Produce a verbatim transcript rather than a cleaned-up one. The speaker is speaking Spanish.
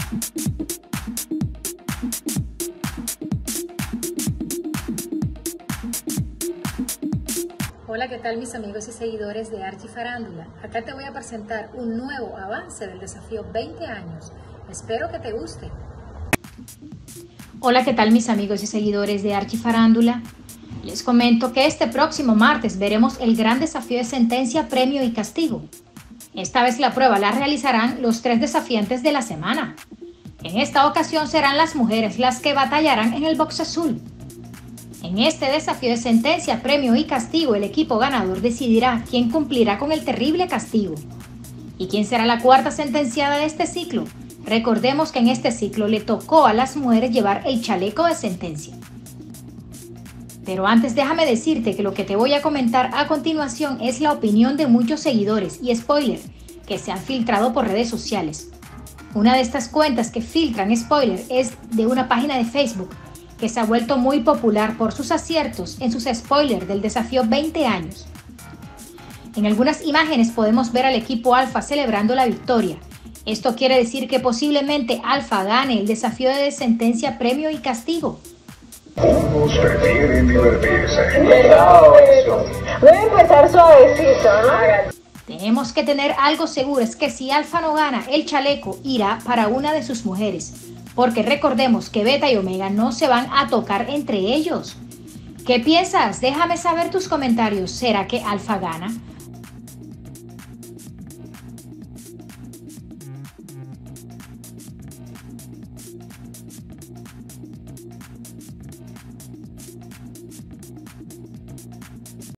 Hola, ¿qué tal mis amigos y seguidores de Archi Farándula? Acá te voy a presentar un nuevo avance del desafío veinte años. Espero que te guste. Hola, ¿qué tal mis amigos y seguidores de Archi Farándula? Les comento que este próximo martes veremos el gran desafío de sentencia, premio y castigo. Esta vez la prueba la realizarán los tres desafiantes de la semana. En esta ocasión serán las mujeres las que batallarán en el box azul. En este desafío de sentencia, premio y castigo, el equipo ganador decidirá quién cumplirá con el terrible castigo. ¿Y quién será la cuarta sentenciada de este ciclo? Recordemos que en este ciclo le tocó a las mujeres llevar el chaleco de sentencia. Pero antes déjame decirte que lo que te voy a comentar a continuación es la opinión de muchos seguidores y spoiler que se han filtrado por redes sociales. Una de estas cuentas que filtran spoiler es de una página de Facebook que se ha vuelto muy popular por sus aciertos en sus spoilers del desafío veinte años. En algunas imágenes podemos ver al equipo Alfa celebrando la victoria. Esto quiere decir que posiblemente Alfa gane el desafío de sentencia, premio y castigo. Unos prefieren divertirse. Voy a empezar suavecito, ¿no? Tenemos que tener algo seguro, es que si Alfa no gana, el chaleco irá para una de sus mujeres. Porque recordemos que Beta y Omega no se van a tocar entre ellos. ¿Qué piensas? Déjame saber tus comentarios. ¿Será que Alfa gana?